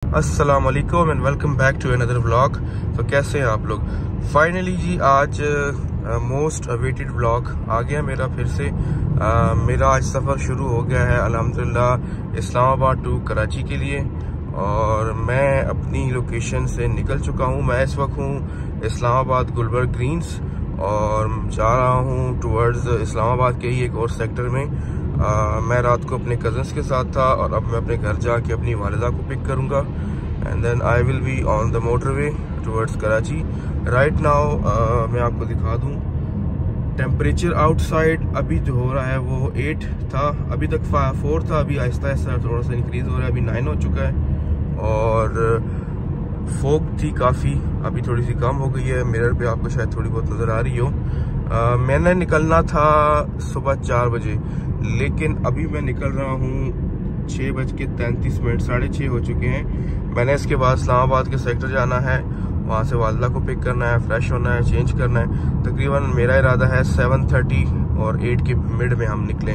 अस्सलाम वालेकुम and welcome back to another vlog. तो कैसे हैं आप लोग? फाइनली जी आज मोस्ट अवेटेड व्लॉग आ गया मेरा फिर से। मेरा आज सफ़र शुरू हो गया है अल्हम्दुलिल्लाह इस्लामाबाद टू कराची के लिए, और मैं अपनी लोकेशन से निकल चुका हूँ। मैं इस वक्त हूँ इस्लामाबाद गुलबर्ग ग्रीन्स और जा रहा हूँ टुवर्ड्स इस्लामाबाद के ही एक और सेक्टर में। मैं रात को अपने कज़न्स के साथ था और अब मैं अपने घर जाके अपनी वालिदा को पिक करूँगा and then I will be on the motorway towards Karachi. Right now मैं आपको दिखा दूँ टेम्परेचर आउटसाइड अभी जो हो रहा है वो 8 था, अभी तक 4 था, अभी आहिस्ता आहिस्ता थोड़ा सा इंक्रीज़ हो रहा है, अभी 9 हो चुका है। और फोग थी काफ़ी, अभी थोड़ी सी कम हो गई है। मिरर पे आपको शायद थोड़ी बहुत नज़र आ रही हो। मैंने निकलना था सुबह 4 बजे, लेकिन अभी मैं निकल रहा हूँ 6:33, 6:30 हो चुके हैं। मैंने इसके बाद इस्लामाबाद के सेक्टर जाना है, वहाँ से वालिदा को पिक करना है, फ्रेश होना है, चेंज करना है। तकरीबन मेरा इरादा है 7:30 और 8 के मिड में हम निकलें।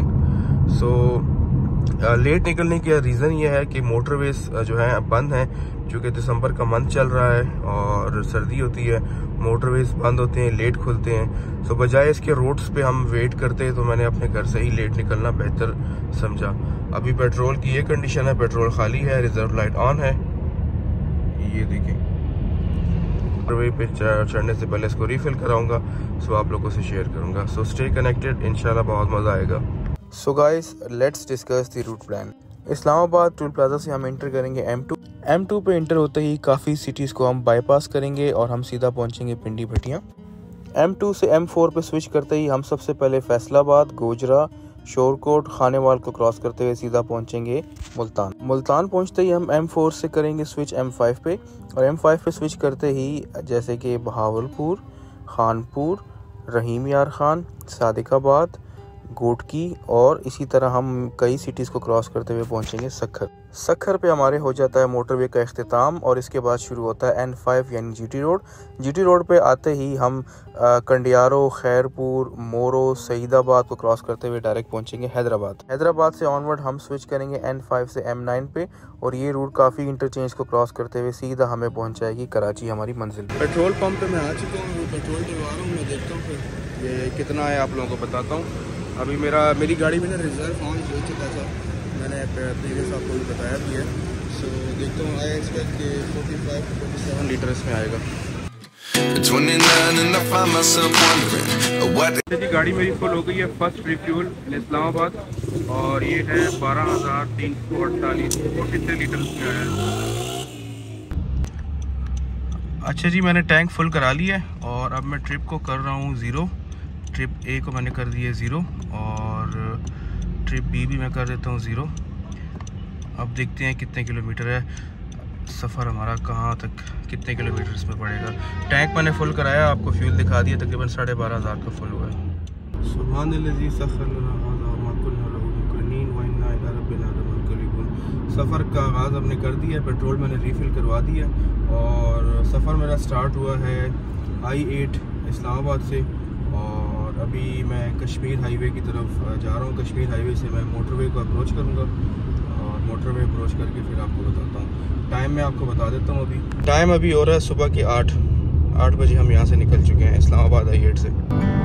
लेट निकलने का रीज़न ये है कि मोटरवेज जो है बंद हैं, क्योंकि दिसंबर का मंथ चल रहा है और सर्दी होती है, मोटरवेज बंद होते हैं, लेट खुलते हैं। सो बजाय इसके रोड्स पे हम वेट करते तो मैंने अपने घर से ही लेट निकलना बेहतर समझा। अभी पेट्रोल की ये कंडीशन है, पेट्रोल खाली है, रिजर्व लाइट ऑन है, ये देखें। मोटरवे पे चढ़ने से पहले इसको रिफिल कराऊंगा, सो आप लोगों से शेयर करूंगा। सो स्टे कनेक्टेड, इंशाल्लाह बहुत मज़ा आएगा। So guys let's discuss the route plan. Islamabad toll plaza से हम एंटर करेंगे M2 पे एंटर होते ही काफ़ी सिटीज़ को हम बाईपास करेंगे और हम सीधा पहुंचेंगे पिंडी भटियाँ। M2 से M4 पे स्विच करते ही हम सबसे पहले फैसलाबाद, गोजरा, शोरकोट, खानेवाल को क्रॉस करते हुए सीधा पहुंचेंगे मुल्तान पहुंचते ही हम M4 से करेंगे स्विच M5 पे, और M5 पे स्विच करते ही जैसे कि बहावलपुर, खानपुर, रहीम यार खान, सादिकाबाद, गोटकी, और इसी तरह हम कई सिटीज़ को क्रॉस करते हुए पहुंचेंगे सखर पे हमारे हो जाता है मोटरवे का इख्तिताम, और इसके बाद शुरू होता है N5 यानी GT रोड पे आते ही हम कंडियारो, खैरपुर, मोरो, सईदाबाद को क्रॉस करते हुए डायरेक्ट पहुंचेंगे हैदराबाद से ऑनवर्ड हम स्विच करेंगे N5 से M9 पे, और ये रूट काफ़ी इंटरचेंज को क्रॉस करते हुए सीधा हमें पहुँचाएगी कराची, हमारी मंजिल। पेट्रोल पंप पे मैं आ चुका हूँ, पेट्रोल डलवा रहा हूँ, मैं देखता हूँ फिर ये कितना है आप लोगों को बताता हूँ। अभी मेरी गाड़ी में ना रिजर्व ऑन हो चुका था, मैंने प्रीवियस आपको भी बताया भी है। सो देखता हूँ, आई एक्सपेक्ट कि 45-47 लीटर इसमें आएगा। जी गाड़ी मेरी फुल हो गई है, फर्स्ट रिफ्यूल इन इस्लामाबाद, और ये है 12,348 43 लीटर इसमें आया है। अच्छा जी, मैंने टैंक फुल करा लिया है और अब मैं ट्रिप को कर रहा हूँ 0। ट्रिप A को मैंने कर दिया 0 और ट्रिप B भी मैं कर देता हूँ 0। अब देखते हैं कितने किलोमीटर है सफ़र हमारा, कहाँ तक कितने किलोमीटर इसमें पड़ेगा। टैंक मैंने फुल कराया, आपको फ्यूल दिखा दिया, तकरीबन 12,500 का फुल हुआ है। सफ़र का आगाज़ हमने कर दिया, पेट्रोल मैंने रीफ़िल करवा दिया और सफ़र मेरा स्टार्ट हुआ है I8 इस्लामाबाद से, और अभी मैं कश्मीर हाईवे की तरफ जा रहा हूँ। कश्मीर हाईवे से मैं मोटरवे को अप्रोच करूँगा और मोटरवे अप्रोच करके फिर आपको बताता हूँ। टाइम मैं आपको बता देता हूँ। अभी टाइम अभी हो रहा है सुबह के 8 बजे हम यहाँ से निकल चुके हैं इस्लामाबाद I8 से।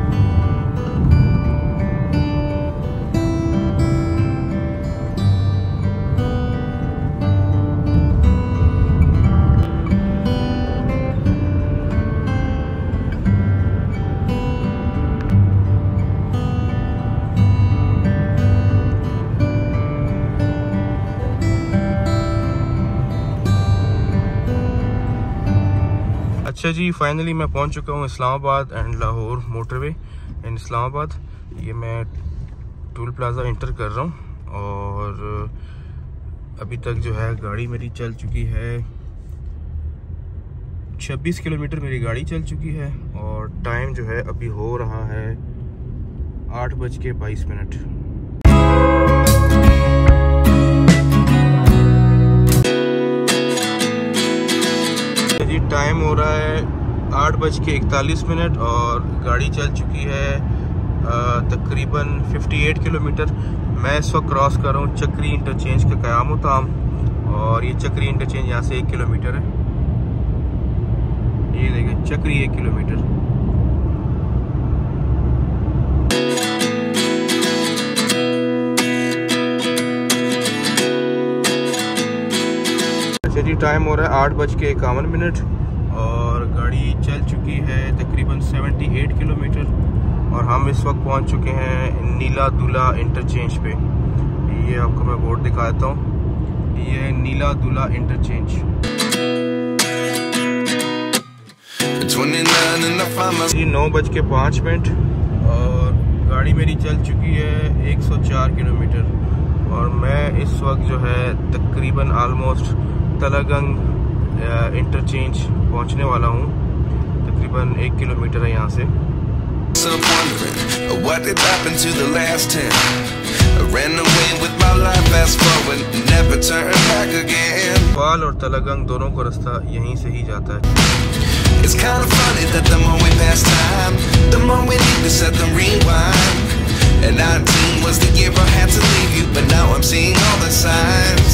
अच्छा जी, फाइनली मैं पहुंच चुका हूं Islamabad and Lahore motorway in Islamabad. ये मैं टोल प्लाजा इंटर कर रहा हूं और अभी तक जो है गाड़ी मेरी चल चुकी है 26 किलोमीटर मेरी गाड़ी चल चुकी है, और टाइम जो है अभी हो रहा है 8:22। जी टाइम हो रहा है 8:41 और गाड़ी चल चुकी है तकरीबन 58 किलोमीटर। मैं इस वक्त क्रॉस कर रहा हूँ चक्री इंटरचेंज का क़याम-ओ-ताम, और ये चक्री इंटरचेंज यहाँ से 1 किलोमीटर है। ये देखें चक्री 1 किलोमीटर। अच्छा जी, टाइम हो रहा है 8:51 और गाड़ी चल चुकी है तकरीबन 78 किलोमीटर और हम इस वक्त पहुंच चुके हैं नीला दूल्हा इंटरचेंज पे। ये आपको मैं बोर्ड दिखाता हूँ, ये नीला दूल्हा इंटरचेंज। ये 9:05 और गाड़ी मेरी चल चुकी है 104 किलोमीटर और मैं इस वक्त जो है तकरीबन आलमोस्ट तलगंग इंटरचेंज पहुंचने वाला हूं। तकरीबन 1 किलोमीटर है यहाँ से। पाल और तलगंग दोनों को रास्ता यहीं से ही जाता है। It's kind of funny that the more we pass time, the more we need to set the rewind. And 19 was the year I had to leave you, but now I'm seeing all the signs.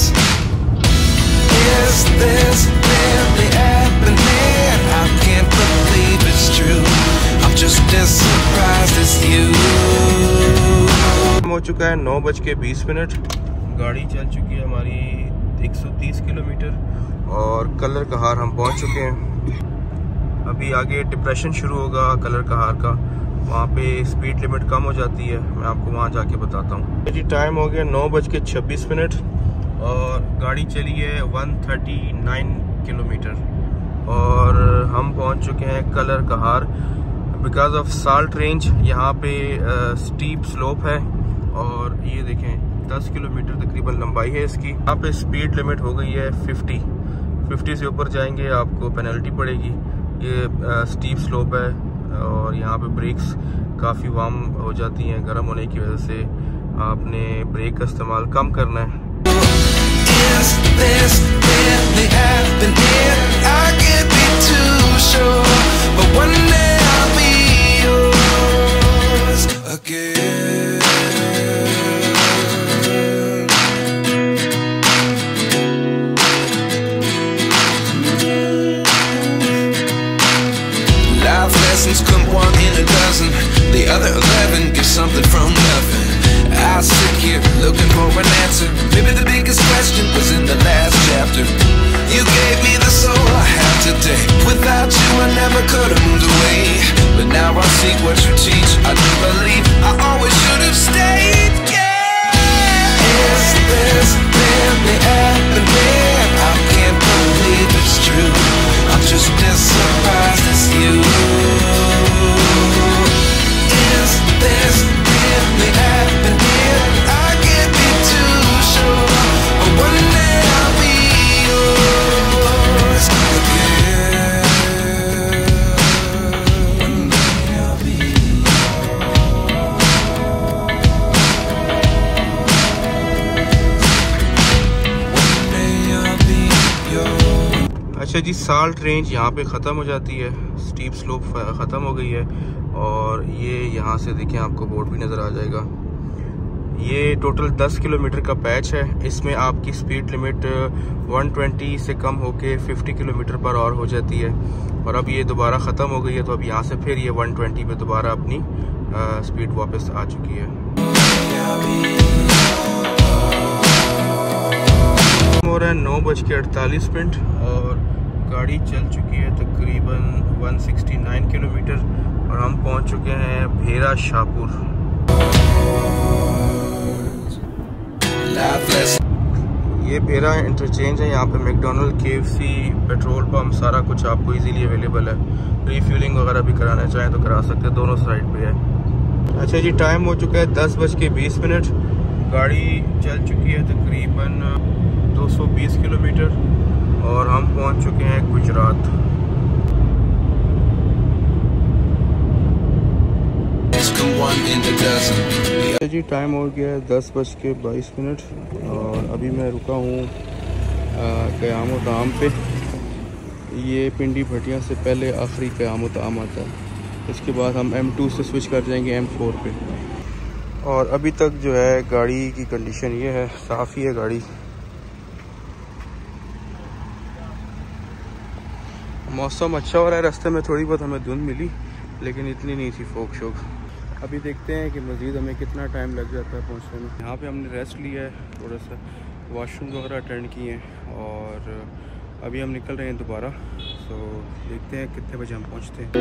Is this really happening? I can't believe it's true. I'm just as surprised as you. हो चुका है 9:20। गाड़ी चल चुकी है हमारी 130 kilometre और colour कहार हम पहुंच चुके हैं। अभी आगे डिप्रेशन शुरू होगा कलर कहार का, वहाँ पे स्पीड लिमिट कम हो जाती है, मैं आपको वहाँ जाके बताता हूँ। जी टाइम हो गया 9:26 और गाड़ी चली है 139 किलोमीटर और हम पहुँच चुके हैं Kallar Kahar. Because of salt range यहाँ पे स्टीप स्लोप है और ये देखें 10 किलोमीटर तकरीबन लंबाई है इसकी। यहाँ पे स्पीड लिमिट हो गई है 50 से ऊपर जाएंगे आपको पेनल्टी पड़ेगी। ये स्टीप स्लोप है और यहाँ पे ब्रेक्स काफ़ी वार्म हो जाती हैं, गर्म होने की वजह से आपने ब्रेक का इस्तेमाल कम करना है। Come 1 in a dozen, the other 11 get something from nothing. I sit here looking for an answer. Maybe the biggest question was in the last chapter. You gave me the soul I have today. Without you I never could have moved away. But now I see what you teach. I do believe I always should have stayed. Yeah. Is this really happening? I can't believe it's true. I'm just as surprised as you. Is this really happening? I can't be too sure, but one day I'll be yours again. One day I'll be yours. अच्छा जी, salt range यहाँ पे ख़त्म हो जाती है, steep slope ख़त्म हो गई है और ये यहाँ से देखें आपको बोर्ड भी नज़र आ जाएगा। ये टोटल 10 किलोमीटर का पैच है। इसमें आपकी स्पीड लिमिट 120 से कम होके 50 किलोमीटर पर आवर हो जाती है और अब ये दोबारा ख़त्म हो गई है, तो अब यहाँ से फिर ये 120 पे दोबारा अपनी स्पीड वापस आ चुकी है। हो रहा है 9:48 और गाड़ी चल चुकी है तकरीबन 169 किलोमीटर और हम पहुंच चुके हैं भेरा शाहपुर। ये भेरा इंटरचेंज है, यहाँ पे मैकडोनल्ड, KFC, पेट्रोल पंप सारा कुछ आपको इजीली अवेलेबल है। रीफ्यूलिंग वगैरह भी कराना चाहें तो करा सकते हैं, दोनों साइड पे है। अच्छा जी, टाइम हो चुका है 10:20। गाड़ी चल चुकी है तकरीबन 220 किलोमीटर और हम पहुंच चुके हैं गुजरात। जी टाइम हो गया है 10:22 और अभी मैं रुका हूँ क़यामत आम पे। ये पिंडी भटिया से पहले आखिरी क़यामत आम आता है, इसके बाद हम M2 से स्विच कर जाएंगे M4 पे। और अभी तक जो है गाड़ी की कंडीशन ये है, साफ़ ही है गाड़ी। मौसम अच्छा हो रहा है, रास्ते में थोड़ी बहुत हमें धुंध मिली लेकिन इतनी नहीं थी फोक शोक। अभी देखते हैं कि मज़ीद हमें कितना टाइम लग जाता है पहुंचने में। यहाँ पे हमने रेस्ट लिया है, थोड़ा सा वॉशरूम वगैरह अटेंड किए हैं और अभी हम निकल रहे हैं दोबारा। तो देखते हैं कितने बजे हम पहुँचते हैं।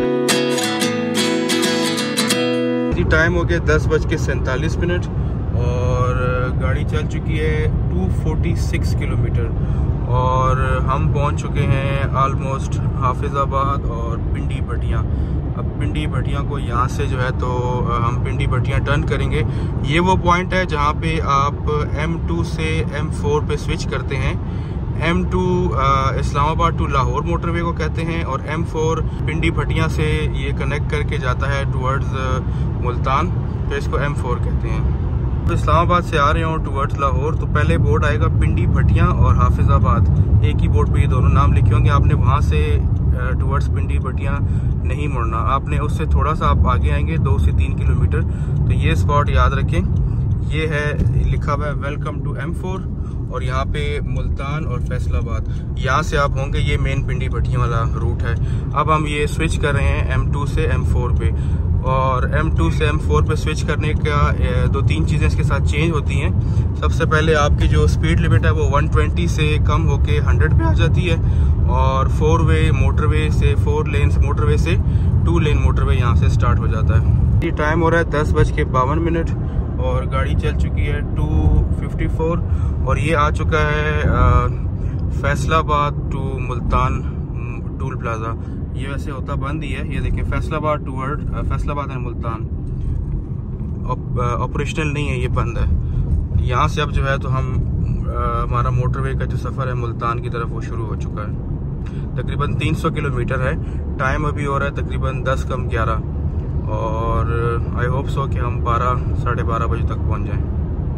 टाइम हो गया 10:47 और गाड़ी चल चुकी है 246 किलोमीटर और हम पहुंच चुके हैं आलमोस्ट हाफिज़ाबाद और पिंडी भटिया। अब पिंडी भटिया को यहाँ से जो है तो हम पिंडी भटिया टर्न करेंगे। ये वो पॉइंट है जहाँ पे आप M2 से M4 पे स्विच करते हैं। M2 Islamabad to Lahore motorway को कहते हैं और M4 पिंडी भटिया से ये कनेक्ट करके जाता है टुवर्ड्स मुल्तान, तो इसको M4 कहते हैं। तो इस्लामाबाद से आ रहे हो टुवर्ड्स लाहौर तो पहले बोर्ड आएगा पिंडी भटिया और हाफिज़ाबाद, एक ही बोर्ड पे ये दोनों नाम लिखे होंगे। आपने वहाँ से टुवर्ड्स पिंडी भटिया नहीं मुड़ना, आपने उससे थोड़ा सा आप आगे आएंगे 2 से 3 किलोमीटर। तो ये स्पॉट याद रखें, ये है लिखा हुआ है वेलकम टू M4 और यहाँ पे मुल्तान और फैसलाबाद, यहाँ से आप होंगे। ये मेन पिंडी भटिया वाला रूट है। अब हम ये स्विच कर रहे हैं M2 से M4 पे और M2 से M4 पे स्विच करने का 2-3 चीज़ें इसके साथ चेंज होती हैं। सबसे पहले आपकी जो स्पीड लिमिट है वो 120 से कम होके 100 पे आ जाती है और 4 वे मोटरवे से 4 लेन्स मोटरवे से 2 लेन मोटरवे यहाँ से स्टार्ट हो जाता है। ये टाइम हो रहा है 10:52 और गाड़ी चल चुकी है 254 और ये आ चुका है Faisalabad to Multan toll plaza. ये वैसे होता बंद ही है, ये देखें Faisalabad toward Faisalabad and Multan operational नहीं है, ये बंद है। यहाँ से अब जो है तो हम हमारा मोटरवे का जो सफ़र है मुल्तान की तरफ वो शुरू हो चुका है। तकरीबन 300 किलोमीटर है। टाइम अभी हो रहा है तकरीबन 10:11 और आई होप सो कि हम 12-12:30 बजे तक पहुँच जाएँ।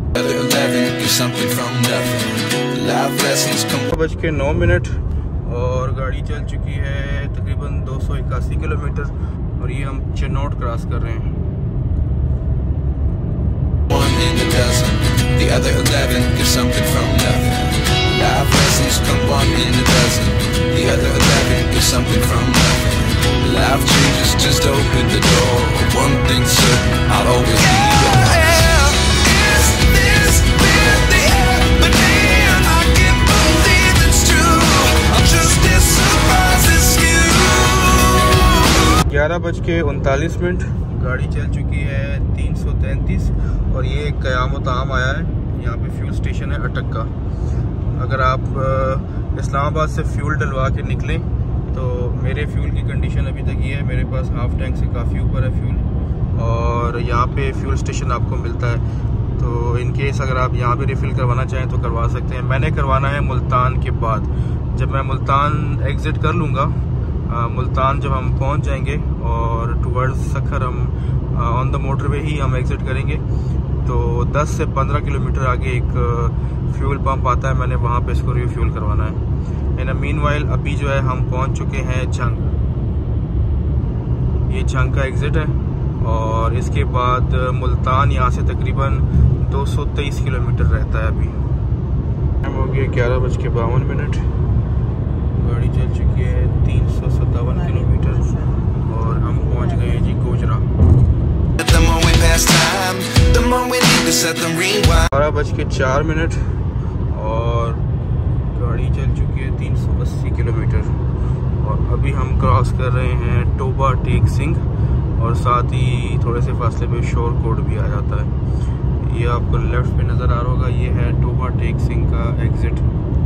11:09 और गाड़ी चल चुकी है तकरीबन 281 किलोमीटर और ये हम चिनौट क्रॉस कर रहे हैं। बज के 39 गाड़ी चल चुकी है 333 और ये क़यामत आम आया है। यहाँ पे फ्यूल स्टेशन है अटक का। अगर आप इस्लामाबाद से फ्यूल डलवा के निकलें तो मेरे फ्यूल की कंडीशन अभी तक ये है, मेरे पास हाफ टैंक से काफ़ी ऊपर है फ्यूल और यहाँ पे फ्यूल स्टेशन आपको मिलता है। तो इन केस अगर आप यहाँ पे रिफ़िल करवाना चाहें तो करवा सकते हैं। मैंने करवाना है मुल्तान के बाद। जब मैं मुल्तान एग्ज़िट कर लूँगा, मुल्तान जब हम पहुंच जाएंगे और टुवर्ड्स सखर हम ऑन द मोटरवे ही हम एग्ज़िट करेंगे तो 10 से 15 किलोमीटर आगे एक फ्यूल पंप आता है, मैंने वहाँ पे इसको रिफ्यूल करवाना है। इन मीनवाइल अभी जो है हम पहुंच चुके हैं झंग, ये झंग का एग्ज़िट है और इसके बाद मुल्तान यहाँ से तकरीबन 223 किलोमीटर रहता है। अभी टाइम हो गया 11:52, गाड़ी चल चुकी है 357 किलोमीटर और हम पहुंच गए हैं जी गोजरा। 12:04 और गाड़ी चल चुकी है 380 किलोमीटर और अभी हम क्रॉस कर रहे हैं टोबा टेक सिंह और साथ ही थोड़े से फासले पे शोर कोट भी आ जाता है। ये आपको लेफ्ट पे नज़र आ रहा होगा, ये है टोबा टेक सिंह का एग्ज़िट।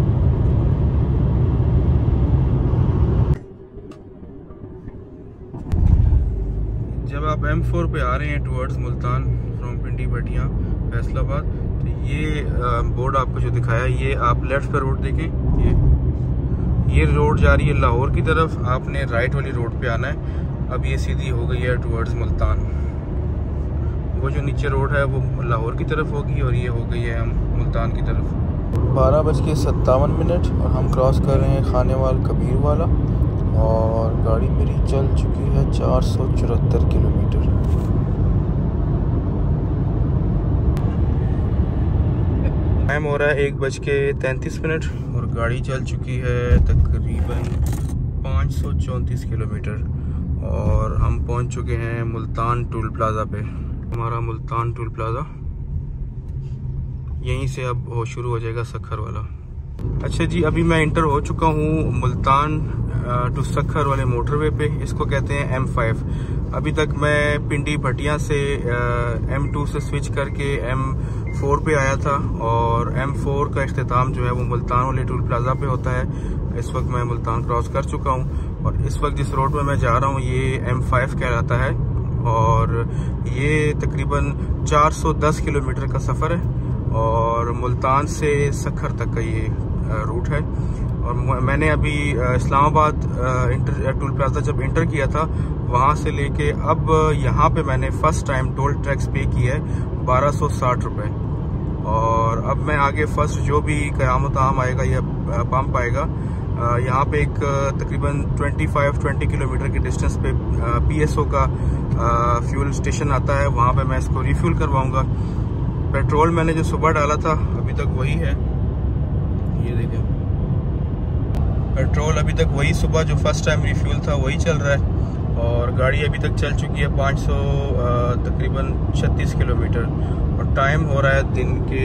जब आप M4 पे आ रहे हैं टुवर्ड्स मुल्तान फ्रॉम पिंडी भटिया फैसलाबाद तो ये बोर्ड आपको जो दिखाया है, ये आप लेफ्ट पे रोड देखें, ये रोड जा रही है लाहौर की तरफ, आपने राइट वाली रोड पे आना है। अब ये सीधी हो गई है टुवर्ड्स मुल्तान। वो जो नीचे रोड है वो लाहौर की तरफ होगी और ये हो गई है हम मुल्तान की तरफ। 12:57 और हम क्रॉस कर रहे हैं खानेवाल कबीर वाला और गाड़ी मेरी चल चुकी है 474 किलोमीटर। टाइम हो रहा है 1:33 और गाड़ी चल चुकी है तकरीबन 500 34 किलोमीटर और हम पहुंच चुके हैं मुल्तान टोल प्लाज़ा पे। हमारा मुल्तान टोल प्लाज़ा, यहीं से अब शुरू हो जाएगा सखर वाला। अच्छा जी, अभी मैं इंटर हो चुका हूँ मुल्तान टू सखर वाले मोटरवे पे। इसको कहते हैं M5। अभी तक मैं पिंडी भटिया से M2 से स्विच करके M4 पे आया था और M4 का इख्तिताम जो है वो मुल्तान वाले टोल प्लाज़ा पे होता है। इस वक्त मैं मुल्तान क्रॉस कर चुका हूँ और इस वक्त जिस रोड पे मैं जा रहा हूँ ये M5 कहलाता है और ये तकरीबन 410 किलोमीटर का सफ़र है और मुल्तान से सखर तक का ये रूट है। और मैंने अभी इस्लामाबाद टोल प्लाज़ा जब इंटर किया था वहाँ से लेके अब यहाँ पे मैंने फ़र्स्ट टाइम टोल टैक्स पे किया है 1260 रुपये। और अब मैं आगे फर्स्ट जो भी क़यामत आम आएगा या पंप आएगा यहाँ पे एक तकरीबन 20 किलोमीटर के डिस्टेंस पे PSO का फ्यूल स्टेशन आता है। वहाँ पे मैं इसको रिफ्यूल करवाऊँगा। पेट्रोल मैंने जो सुबह डाला था अभी तक वही है, ये देखें पेट्रोल अभी तक वही सुबह जो फर्स्ट टाइम रिफ्यूल था वही चल रहा है और गाड़ी अभी तक चल चुकी है 500 तकरीबन 36 किलोमीटर और टाइम हो रहा है दिन के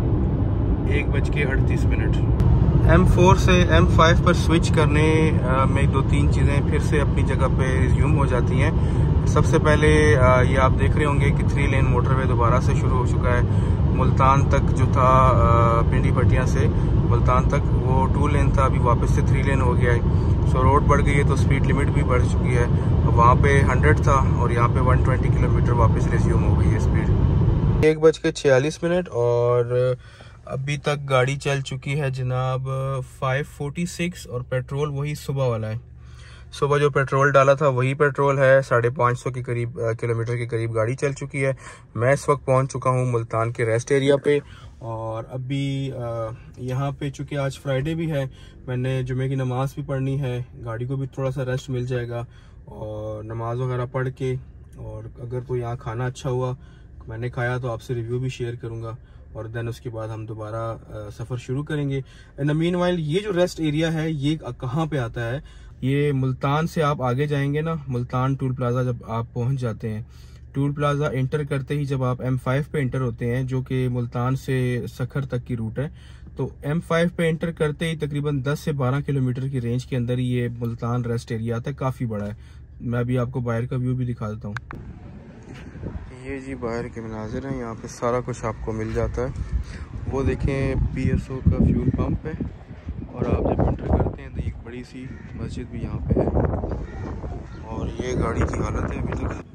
1:38। M4 से M5 पर स्विच करने में 2-3 चीज़ें फिर से अपनी जगह पे रिज्यूम हो जाती हैं। सबसे पहले ये आप देख रहे होंगे कि 3 लेन मोटरवे दोबारा से शुरू हो चुका है। मुल्तान तक जो था पिंडी भटिया से मुल्तान तक वो 2 लेन था, अभी वापस से 3 लेन हो गया है। सो रोड बढ़ गई है तो स्पीड लिमिट भी बढ़ चुकी है। वहाँ पे 100 था और यहाँ पे 120 किलोमीटर वापस रिज्यूम हो गई है स्पीड। 1:46 और अभी तक गाड़ी चल चुकी है जनाब 546 और पेट्रोल वही सुबह वाला है। सुबह जो पेट्रोल डाला था वही पेट्रोल है। 550 के करीब किलोमीटर के करीब गाड़ी चल चुकी है। मैं इस वक्त पहुंच चुका हूं मुल्तान के रेस्ट एरिया पे और अभी यहाँ पे चूँकि आज फ्राइडे भी है, मैंने जुमे की नमाज़ भी पढ़नी है, गाड़ी को भी थोड़ा सा रेस्ट मिल जाएगा और नमाज वगैरह पढ़ के और अगर कोई यहाँ खाना अच्छा हुआ मैंने खाया तो आपसे रिव्यू भी शेयर करूँगा और देन उसके बाद हम दोबारा सफ़र शुरू करेंगे। इन द मीनवाइल ये जो रेस्ट एरिया है ये कहाँ पे आता है? ये मुल्तान से आप आगे जाएंगे ना, मुल्तान टोल प्लाज़ा जब आप पहुंच जाते हैं, टोल प्लाज़ा इंटर करते ही जब आप M5 पे इंटर होते हैं जो कि मुल्तान से सखर तक की रूट है, तो M5 पे इंटर करते ही तकरीबन 10 से 12 किलोमीटर की रेंज के अंदर ही ये मुल्तान रेस्ट एरिया आता है। काफ़ी बड़ा है। मैं अभी आपको बाहर का व्यू भी दिखा देता हूँ। ये जी बाहर के मनाजिर हैं, यहाँ पे सारा कुछ आपको मिल जाता है। वो देखें PSO का फ्यूल पंप है और आप जब एंटर करते हैं तो एक बड़ी सी मस्जिद भी यहाँ पे है और ये गाड़ी की हालत है अभी तक।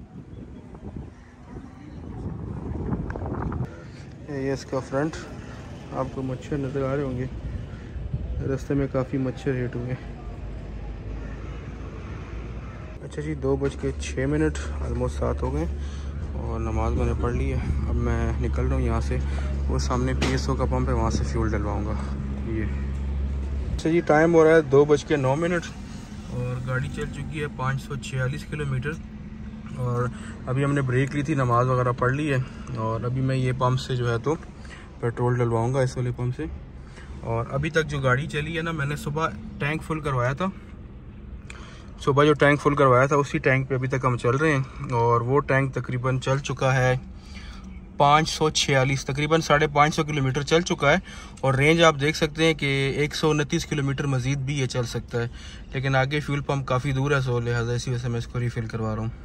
ये इसका फ्रंट, आपको मच्छर नज़र आ रहे होंगे, रास्ते में काफ़ी मच्छर हिट हुए। अच्छा जी, 2:06 ऑलमोस्ट 7 हो गए और नमाज मैंने पढ़ ली है। अब मैं निकल रहा हूँ यहाँ से। वो सामने PSO का पंप है, वहाँ से फ्यूल डलवाऊँगा ये। अच्छा जी, टाइम हो रहा है 2:09 और गाड़ी चल चुकी है 546 किलोमीटर और अभी हमने ब्रेक ली थी, नमाज वगैरह पढ़ ली है और अभी मैं ये पंप से जो है तो पेट्रोल डलवाऊँगा, इस वाले पंप से। और अभी तक जो गाड़ी चली है ना, मैंने सुबह टैंक फुल करवाया था। सुबह जो टैंक फुल करवाया था उसी टैंक पे अभी तक हम चल रहे हैं और वो टैंक तकरीबन चल चुका है 546, तकरीबन 550 किलोमीटर चल चुका है और रेंज आप देख सकते हैं कि 129 किलोमीटर मज़ीद भी ये चल सकता है, लेकिन आगे फ्यूल पंप काफ़ी दूर है, सो लिहाजा इसी वजह से मैं इसको रिफ़िल करवा रहा हूँ।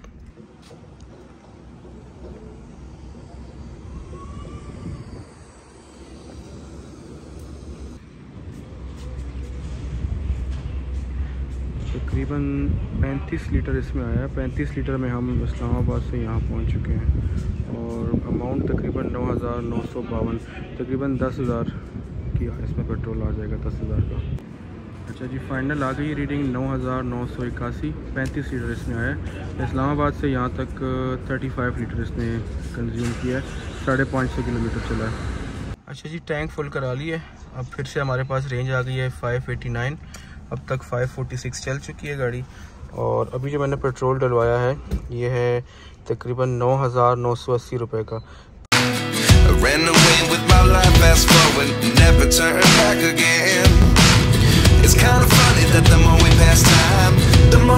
तकरीबन 35 लीटर इसमें आया है। 35 लीटर में हम इस्लामाबाद से यहाँ पहुँच चुके हैं और अमाउंट तकरीबन 9,952, तकरीबन 10,000 की इसमें पेट्रोल आ जाएगा, 10,000 का। अच्छा जी, फाइनल आ गई रीडिंग 9,981, 35 लीटर इसमें आया है। इस्लामाबाद से यहाँ तक 35 लीटर इसने कंज्यूम किया है, 550 किलोमीटर चला है। अच्छा जी, टैंक फुल करा लिए, अब फिर से हमारे पास रेंज आ गई है 589। अब तक 546 चल चुकी है गाड़ी और अभी जो मैंने पेट्रोल डलवाया है ये है तकरीबन 9,980 रुपये का। Ran away with my life, fast forward, never turn back again. It's kind of funny that the more we pass time, the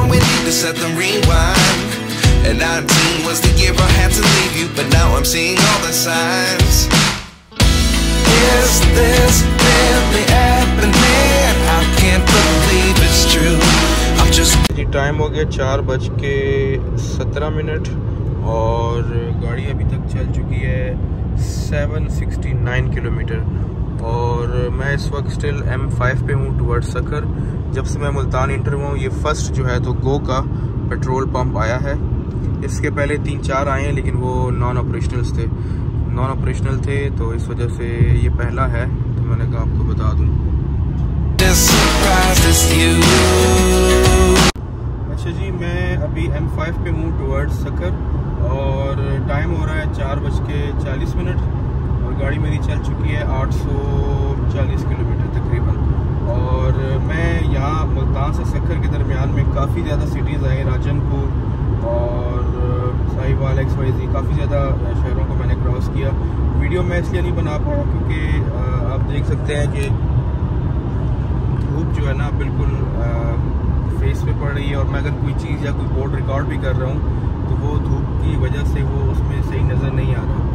set the rewind. And 19 was the year I had to leave you, but now I'm seeing all the signs. Is this really happening? I can't believe it's true. I'm just जी time हो गया 4:17 और गाड़ी अभी तक चल चुकी है 769 किलोमीटर और मैं इस वक्त स्टिल M5 पे हूँ टुवर्ड सखर। जब से मैं मुल्तान इंटर हुआ हूँ ये फर्स्ट जो है तो गो का पेट्रोल पंप आया है। इसके पहले 3-4 आए हैं लेकिन वो नॉन ऑपरेशनल थे तो इस वजह से ये पहला है तो मैंने कहा आपको बता दूँ। अच्छा जी मैं अभी M5 पे हूँ टुवर्ड्स सखर और टाइम हो रहा है 4:40 और गाड़ी मेरी चल चुकी है 840 किलोमीटर तकरीबन। और मैं यहाँ मुल्तान से सखर के दरमियान में काफ़ी ज़्यादा सिटीज़ आए, राजनपुर और साहिवाल XYZ काफ़ी ज़्यादा शहरों को मैंने क्रॉस किया। वीडियो मैं इसलिए नहीं बना पाया क्योंकि आप देख सकते हैं कि धूप जो है ना बिल्कुल फेस पे पड़ रही है और मैं अगर कोई चीज़ या कोई बोर्ड रिकॉर्ड भी कर रहा हूँ तो वो धूप की वजह से वो उसमें सही नज़र नहीं आ रहा।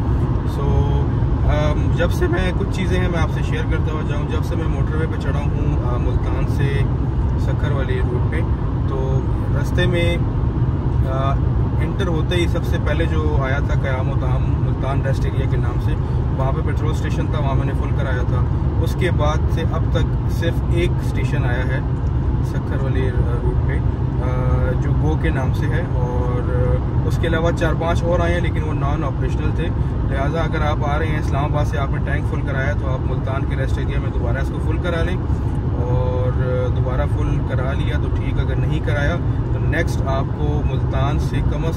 जब से मैं कुछ चीज़ें हैं मैं आपसे शेयर करता हुआ जाऊँ। जब से मैं मोटरवे पे चढ़ा हूँ मुल्तान से सखर वाले रूट पे तो रास्ते में इंटर होते ही सबसे पहले जो आया था क़याम मुल्तान रेस्ट एरिया के नाम से, वहाँ पे पेट्रोल स्टेशन था, वहाँ मैंने फुल कराया था। उसके बाद से अब तक सिर्फ एक स्टेशन आया है सखर वाले रूट पे जो गो के नाम से है और उसके अलावा 4-5 और आए हैं लेकिन वो नॉन ऑपरेशनल थे। लिहाजा अगर आप आ रहे हैं इस्लामाबाद से, आपने टैंक फुल कराया तो आप मुल्तान के रेस्ट एरिया में दोबारा इसको फुल करा लें और दोबारा फुल करा लिया तो ठीक, अगर नहीं कराया तो नेक्स्ट आपको मुल्तान से कम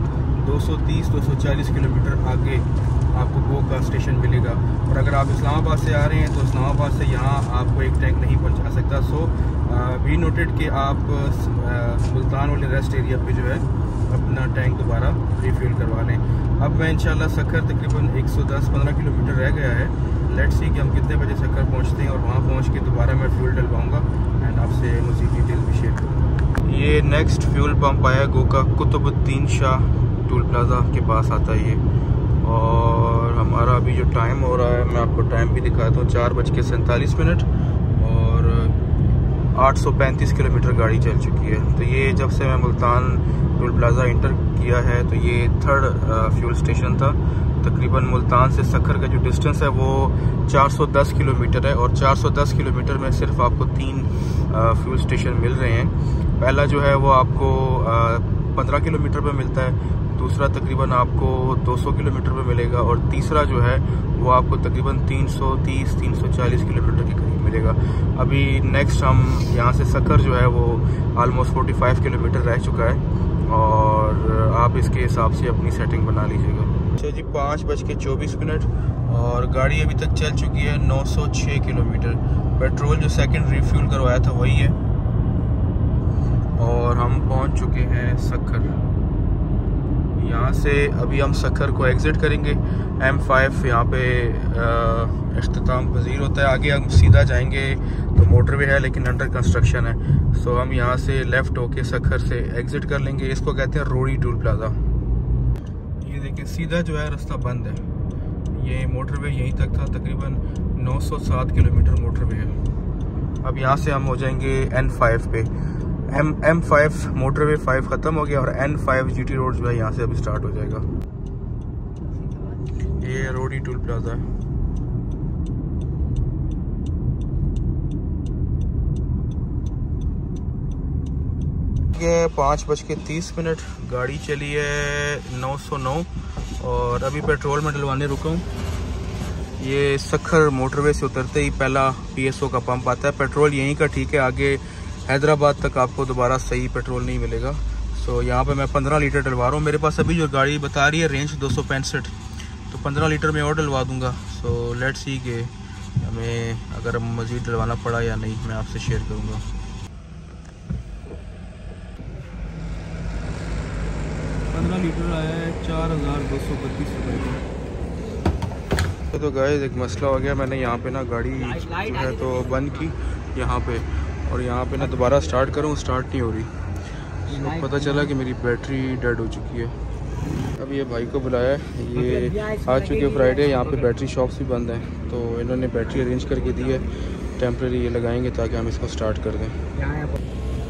230-240 किलोमीटर आगे आपको गो का स्टेशन मिलेगा। और अगर आप इस्लामाबाद से आ रहे हैं तो इस्लामाबाद से यहाँ आपको एक टैंक नहीं पहुँचा सकता। सो बी नोटेड कि आप मुल्तान वाले रेस्ट एरिया पे जो है अपना टैंक दोबारा रिफ्यूल करवा लें। अब मैं इंशाल्लाह सखर तकरीबन 110-15 किलोमीटर रह गया है। लेट्स सी कि हम कितने बजे सखर पहुँचते हैं और वहाँ पहुँच के दोबारा मैं फ्यूल डलवाऊँगा एंड आपसे मज़ीद डिटेल भी शेयर करूँगा। ये नेक्स्ट फ्यूल पंप आया गो का कुतुबुद्दीन शाह टोल प्लाजा के पास आता है ये। और हमारा अभी जो टाइम हो रहा है मैं आपको टाइम भी दिखाता हूँ 4:47 और 835 किलोमीटर गाड़ी चल चुकी है। तो ये जब से मैं मुल्तान टोल प्लाजा इंटर किया है तो ये 3rd फ्यूल स्टेशन था। तकरीबन मुल्तान से सखर का जो डिस्टेंस है वो 410 किलोमीटर है और 410 किलोमीटर में सिर्फ आपको 3 फ्यूल स्टेशन मिल रहे हैं। पहला जो है वो आपको 15 किलोमीटर पे मिलता है, दूसरा तकरीबन आपको 200 किलोमीटर पे मिलेगा और तीसरा जो है वो आपको तकरीबन 330-340 किलोमीटर के करीब मिलेगा। अभी नेक्स्ट हम यहाँ से सखर जो है वो ऑलमोस्ट 45 किलोमीटर रह चुका है और आप इसके हिसाब से अपनी सेटिंग बना लीजिएगा। अच्छा जी 5:24 और गाड़ी अभी तक चल चुकी है 906 किलोमीटर। पेट्रोल जो सेकंड रिफ्यूल करवाया था वही है और हम पहुँच चुके हैं सखर। यहाँ से अभी हम सखर को एग्ज़िट करेंगे। M5 यहाँ पे इख्तिताम पजीर होता है, आगे हम सीधा जाएंगे तो मोटरवे है लेकिन अंडर कंस्ट्रक्शन है। सो हम यहाँ से लेफ़्ट होके सखर से एग्ज़िट कर लेंगे। इसको कहते हैं रोडी टोल प्लाजा। ये देखिए सीधा जो है रास्ता बंद है, ये मोटरवे यहीं तक था, तकरीबन 907 किलोमीटर मोटरवे है। अब यहाँ से हम हो जाएंगे N5 पे। M5 मोटरवे 5 ख़त्म हो गया और N5 GT रोड जो है यहाँ से अभी स्टार्ट हो जाएगा। ये रोडी टोल प्लाजा है। ये 5:30 गाड़ी चली है 909 और अभी पेट्रोल में डलवाने रुका हूँ। ये सखर मोटरवे से उतरते ही पहला PSO का पंप आता है। पेट्रोल यहीं का ठीक है, आगे हैदराबाद तक आपको दोबारा सही पेट्रोल नहीं मिलेगा। सो यहाँ पे मैं 15 लीटर डलवा रहा हूँ। मेरे पास अभी जो गाड़ी बता रही है रेंज 265, तो 15 लीटर में और डलवा दूँगा। सो लेट्स सी कि हमें अगर मज़ीद डलवाना पड़ा या नहीं, मैं आपसे शेयर करूँगा। 15 लीटर आया है 4232 रुपये का। तो गाइस एक मसला हो गया, मैंने यहाँ पे ना गाड़ी जो है तो बंद की यहाँ पे, और यहाँ पे ना दोबारा स्टार्ट करूँ स्टार्ट नहीं हो रही। पता चला कि मेरी बैटरी डेड हो चुकी है। अब ये भाई को बुलाया है, ये आ चुके फ्राइडे, यहाँ पे बैटरी शॉप्स भी बंद हैं, तो इन्होंने बैटरी अरेंज करके दी है, टेम्प्रेरी ये लगाएंगे ताकि हम इसको स्टार्ट कर दें।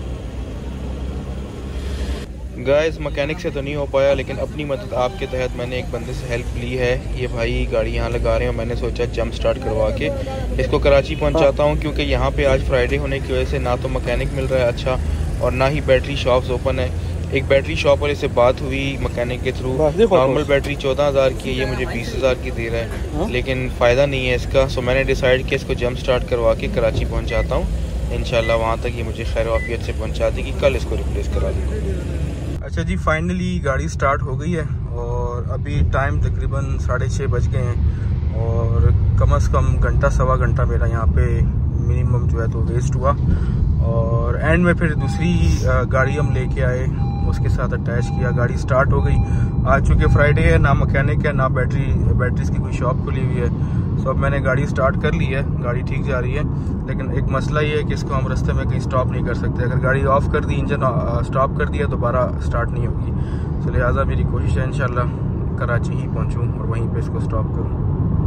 गाइस मैकेनिक से तो नहीं हो पाया, लेकिन अपनी मदद आपके तहत मैंने एक बंदे से हेल्प ली है। ये भाई गाड़ी यहाँ लगा रहे हैं और मैंने सोचा जंप स्टार्ट करवा के इसको कराची पहुँचाता हूँ, क्योंकि यहाँ पे आज फ्राइडे होने की वजह से ना तो मैकेनिक मिल रहा है अच्छा, और ना ही बैटरी शॉप्स ओपन है। एक बैटरी शॉप वाले से बात हुई मैकेनिक के थ्रू, नॉर्मल बैटरी 14,000 की है, ये मुझे 20,000 की दे रहा है, लेकिन फ़ायदा नहीं है इसका। सो मैंने डिसाइड किया इसको जंप स्टार्ट करवा के कराची पहुँचाता हूँ, इंशाल्लाह वहाँ तक ये मुझे खैर वाफियत से पहुँचा देगी, कल इसको रिप्लेस करा देगी। अच्छा जी, फाइनली गाड़ी स्टार्ट हो गई है और अभी टाइम तकरीबन 6:30 बज गए हैं और कम से कम घंटा सवा घंटा मेरा यहाँ पे मिनिमम जो है तो वेस्ट हुआ। और एंड में फिर दूसरी गाड़ी हम लेके आए, उसके साथ अटैच किया, गाड़ी स्टार्ट हो गई। आज चूँकि फ्राइडे है, ना मैकेनिक है ना बैटरीज की कोई शॉप खुली हुई है, सो अब मैंने गाड़ी स्टार्ट कर ली है, गाड़ी ठीक जा रही है। लेकिन एक मसला ये है कि इसको हम रास्ते में कहीं स्टॉप नहीं कर सकते, अगर गाड़ी ऑफ कर दी, इंजन स्टॉप कर दिया, दोबारा स्टार्ट नहीं होगी। तो लिहाजा मेरी कोशिश है इंशाल्लाह कराची ही पहुंचूं और वहीं पे इसको स्टॉप करूं।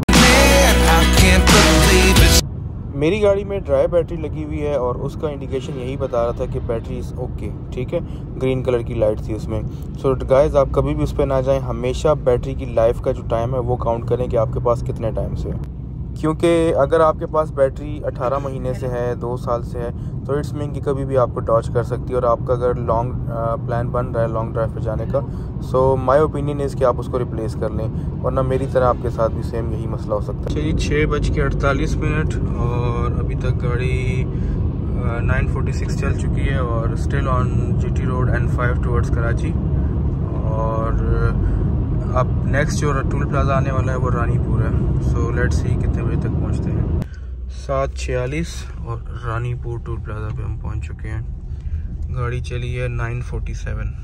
मेरी गाड़ी में ड्राई बैटरी लगी हुई है और उसका इंडिकेशन यही बता रहा था कि बैटरी इज़ ओके, ठीक है, ग्रीन कलर की लाइट थी उसमें। सो गाइस, आप कभी भी उस पर ना जाएं, हमेशा बैटरी की लाइफ का जो टाइम है वो काउंट करें कि आपके पास कितने टाइम से है, क्योंकि अगर आपके पास बैटरी 18 महीने से है, 2 साल से है, तो इट्स मीन कि कभी भी आपको डॉच कर सकती है। और आपका अगर लॉन्ग प्लान बन रहा है लॉन्ग ड्राइव पे जाने का, सो माय ओपिनियन इज़ कि आप उसको रिप्लेस कर लें, वरना मेरी तरह आपके साथ भी सेम यही मसला हो सकता है। चलिए 6:48 और अभी तक गाड़ी 9:46 चल चुकी है और still on GT road N5 towards Karachi. और अब नेक्स्ट जो टूल प्लाजा आने वाला है वो रानीपुर है, सो लेट्स सी कितने बजे तक पहुंचते हैं। 7:46 और रानीपुर टूल प्लाजा पे हम पहुंच चुके हैं। गाड़ी चली है 9:47।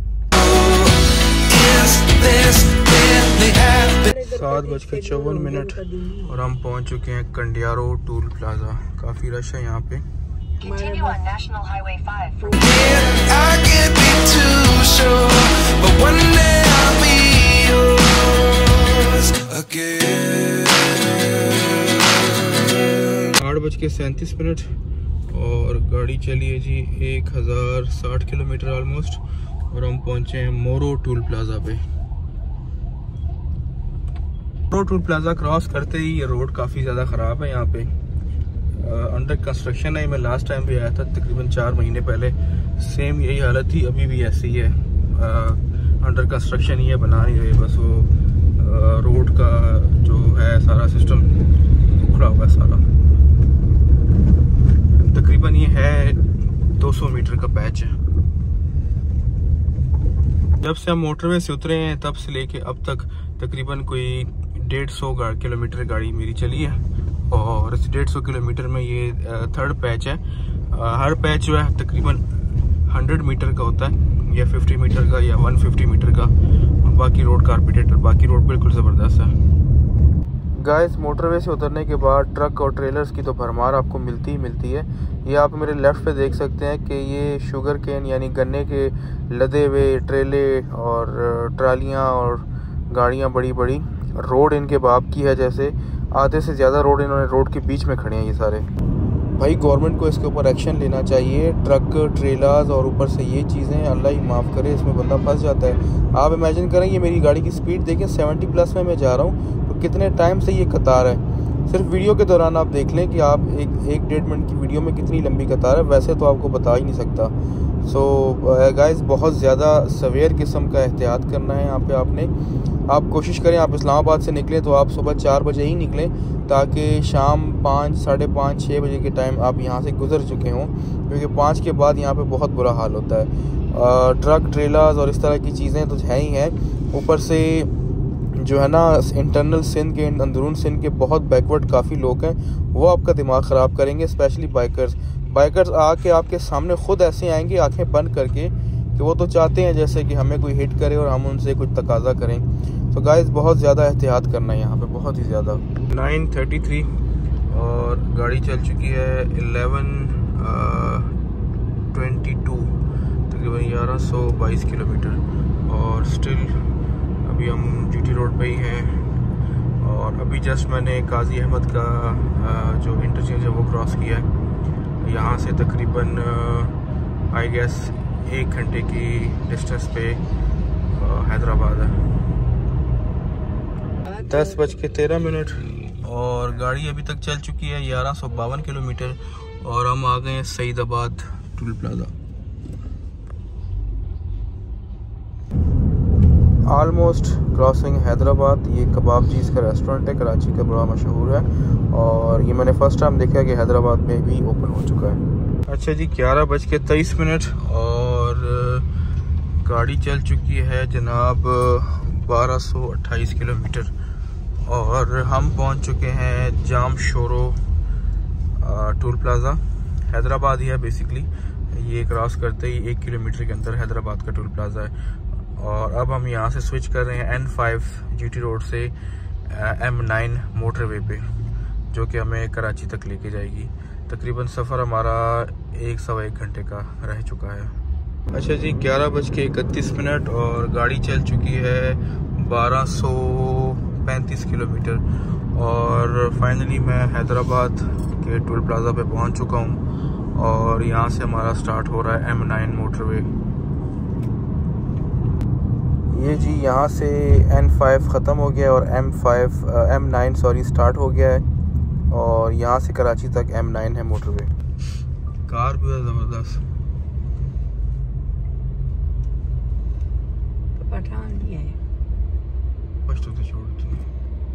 7:54 और हम पहुंच चुके हैं कंडियारो टूल प्लाजा। काफ़ी रश है यहाँ पे। Continue on National Highway 5 for I can't be too sure, but one day I'll be yours again. 8:37 और गाड़ी चली है जी 1060 किलोमीटर ऑलमोस्ट और हम पहुंचे हैं मोरो टूल प्लाजा पे। मोरो टूल प्लाजा क्रॉस करते ही ये रोड काफ़ी ज़्यादा ख़राब है, यहाँ पे अंडर कंस्ट्रक्शन है। मैं लास्ट टाइम भी आया था तकरीबन 4 महीने पहले, सेम यही हालत थी, अभी भी ऐसी ही है। अंडर कंस्ट्रक्शन ही है, बना नहीं रहे, बस वो रोड का जो है सारा सिस्टम उखड़ा हुआ है सारा। तकरीबन ये है 200 मीटर का पैच है। जब से हम मोटरवे से उतरे हैं तब से लेके अब तक तकरीबन कोई 150 किलोमीटर गाड़ी मेरी चली है और इस 150 किलोमीटर में ये थर्ड पैच है। हर पैच जो है तकरीबन 100 मीटर का होता है या 50 मीटर का या 150 मीटर का, बाकी रोड कारपेटेड और बाकी रोड बिल्कुल ज़बरदस्त है। गाइस, मोटरवे से उतरने के बाद ट्रक और ट्रेलर्स की तो भरमार आपको मिलती ही मिलती है। ये आप मेरे लेफ़्ट पे देख सकते हैं कि ये शुगर केन यानी गन्ने के लदे हुए ट्रेले और ट्रालियाँ और गाड़ियाँ बड़ी बड़ी। रोड इनके बाप की है, जैसे आधे से ज़्यादा रोड इन्होंने रोड के बीच में खड़े हैं ये सारे। भाई गवर्नमेंट को इसके ऊपर एक्शन लेना चाहिए। ट्रक ट्रेलर्स और ऊपर से ये चीज़ें, अल्लाह ही माफ़ करे, इसमें बंदा फंस जाता है। आप इमेजिन करें, ये मेरी गाड़ी की स्पीड देखें 70+ में मैं जा रहा हूँ, तो कितने टाइम से ये कतार है। सिर्फ वीडियो के दौरान आप देख लें कि आप एक 1.5 मिनट की वीडियो में कितनी लंबी कतार है, वैसे तो आपको बता ही नहीं सकता। सो गाइस, बहुत ज़्यादा सवेयर किस्म का एहतियात करना है यहाँ पे आपने। आप कोशिश करें, आप इस्लामाबाद से निकलें तो आप सुबह 4 बजे ही निकलें, ताकि शाम 5, साढ़े 5, 6 बजे के टाइम आप यहाँ से गुजर चुके हों, क्योंकि 5 के बाद यहाँ पे बहुत बुरा हाल होता है। ट्रक ट्रेलर्स और इस तरह की चीज़ें तो है ही हैं, ऊपर से जो है ना इंटरनल सिंध के, अंदरून सिंध के बहुत बैकवर्ड काफ़ी लोग हैं, वो आपका दिमाग ख़राब करेंगे। स्पेशली बाइकर्स आके आपके सामने खुद ऐसे आएंगे आंखें बंद करके कि वो तो चाहते हैं जैसे कि हमें कोई हिट करे और हम उनसे कुछ तकाजा करें। तो गाइस, बहुत ज़्यादा एहतियात करना है यहाँ पे, बहुत ही ज़्यादा। 9:33 और गाड़ी चल चुकी है 11:22, तकरीबन तकरीबन 1122 किलोमीटर और स्टिल अभी हम GT रोड पे ही हैं। और अभी जस्ट मैंने काजी अहमद का जो इंटरचेंज है वो क्रॉस किया है। यहाँ से तकरीबन आई गेस 1 घंटे की डिस्टेंस पे हैदराबाद है। 10:13 और गाड़ी अभी तक चल चुकी है 1152 किलोमीटर और हम आ गए हैं Saidabad toll plaza. Almost crossing Hyderabad. ये कबाब जी इसका रेस्टोरेंट है, कराची का बड़ा मशहूर है और ये मैंने फर्स्ट टाइम देखा कि हैदराबाद में भी ओपन हो चुका है। अच्छा जी, 11:23 और गाड़ी चल चुकी है जनाब 1228 किलोमीटर और हम पहुंच चुके हैं Jamshoro toll plaza. Hyderabad ही है बेसिकली, ये क्रॉस करते ही 1 किलोमीटर के अंदर हैदराबाद का टोल प्लाजा है। और अब हम यहाँ से स्विच कर रहे हैं N5 GT रोड से M9 मोटरवे पे, जो कि हमें कराची तक लेके जाएगी। तकरीबन सफ़र हमारा 1-1.25 घंटे का रह चुका है। अच्छा जी, 11:31 और गाड़ी चल चुकी है 1235 किलोमीटर और फाइनली मैं हैदराबाद के टोल प्लाजा पे पहुँच चुका हूँ और यहाँ से हमारा स्टार्ट हो रहा है M9 मोटरवे। ये जी यहाँ से N5 ख़त्म हो गया और M9 स्टार्ट हो गया है और यहाँ से कराची तक M9 है मोटरवे। कार भी ज़बरदस्त पठान लिया है, तो छोड़ती है।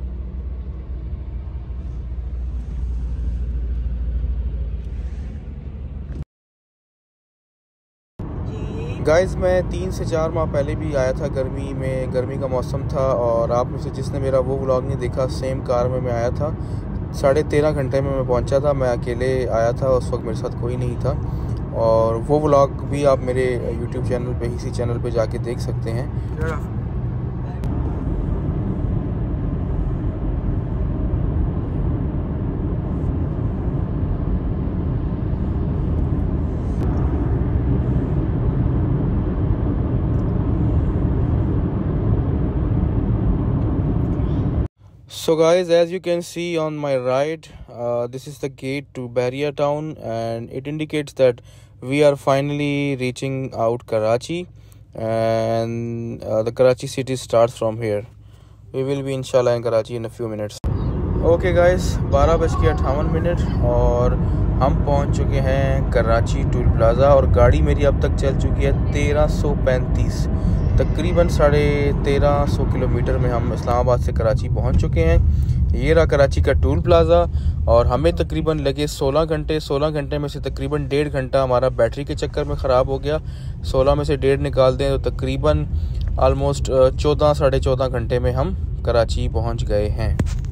गाइस, मैं 3 से 4 माह पहले भी आया था गर्मी का मौसम था और आप में से जिसने मेरा वो व्लॉग नहीं देखा, सेम कार में मैं आया था। 13.5 घंटे में मैं पहुंचा था। मैं अकेले आया था, उस वक्त मेरे साथ कोई नहीं था और वो व्लॉग भी आप मेरे YouTube चैनल पे, इसी चैनल पे जाके देख सकते हैं। So guys, as you can see on my right, this is the gate to Bahria town and it indicates that we are finally reaching out Karachi and the Karachi city starts from here. We will be inshallah in Karachi in a few minutes. Okay guys, 12:58 और हम पहुंच चुके हैं Karachi toll plaza और गाड़ी मेरी अब तक चल चुकी है 1335, तकरीबन 1350 किलोमीटर में हम इस्लामाबाद से कराची पहुंच चुके हैं। ये रहा कराची का टोल प्लाजा और हमें तकरीबन लगे 16 घंटे। 16 घंटे में से तकरीबन 1.5 घंटा हमारा बैटरी के चक्कर में ख़राब हो गया। 16 में से 1.5 निकाल दें तो तकरीबन ऑलमोस्ट 14 साढ़े 14 घंटे में हम कराची पहुंच गए हैं।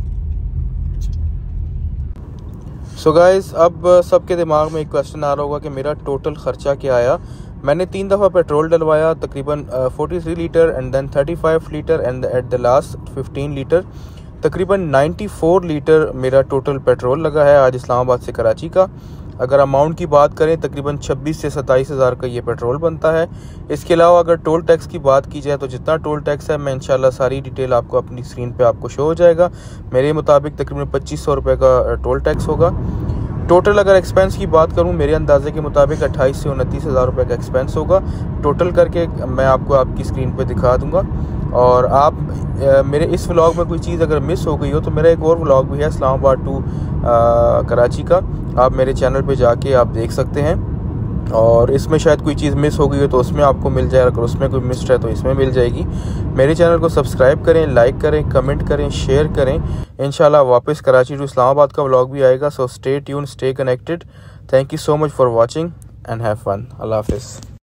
सो गाइस, अब सबके दिमाग में एक क्वेश्चन आ रहा होगा कि मेरा टोटल ख़र्चा क्या आया। मैंने 3 दफ़ा पेट्रोल डलवाया, तकरीबन 43 litre and then 35 litre and at the last 15 litre. तकरीबन 94 लीटर मेरा टोटल पेट्रोल लगा है आज इस्लामाबाद से कराची का। अगर अमाउंट की बात करें तकरीबन 26 से 27 हज़ार का ये पेट्रोल बनता है। इसके अलावा अगर टोल टैक्स की बात की जाए तो जितना टोल टैक्स है मैं इंशाल्लाह सारी डिटेल आपको अपनी स्क्रीन पे आपको शो हो जाएगा। मेरे मुताबिक तकरीबन 2500 रुपये का टोल टैक्स होगा। टोटल अगर एक्सपेंस की बात करूं मेरे अंदाजे के मुताबिक 28 से 29 हज़ार रुपये का एक्सपेंस होगा। टोटल करके मैं आपको आपकी स्क्रीन पे दिखा दूंगा। और आप मेरे इस व्लॉग में कोई चीज़ अगर मिस हो गई हो तो मेरा एक और व्लॉग भी है इस्लामाबाद टू कराची का, आप मेरे चैनल पे जाके आप देख सकते हैं और इसमें शायद कोई चीज़ मिस हो गई हो तो उसमें आपको मिल जाए, अगर उसमें कोई मिस्ड है तो इसमें मिल जाएगी। मेरे चैनल को सब्सक्राइब करें, लाइक करें, कमेंट करें, शेयर करें। इंशाल्लाह वापस कराची टू इस्लामाबाद का व्लॉग भी आएगा। So stay tune, stay connected. Thank you so much for watching and have fun. अल्लाह हाफिज़।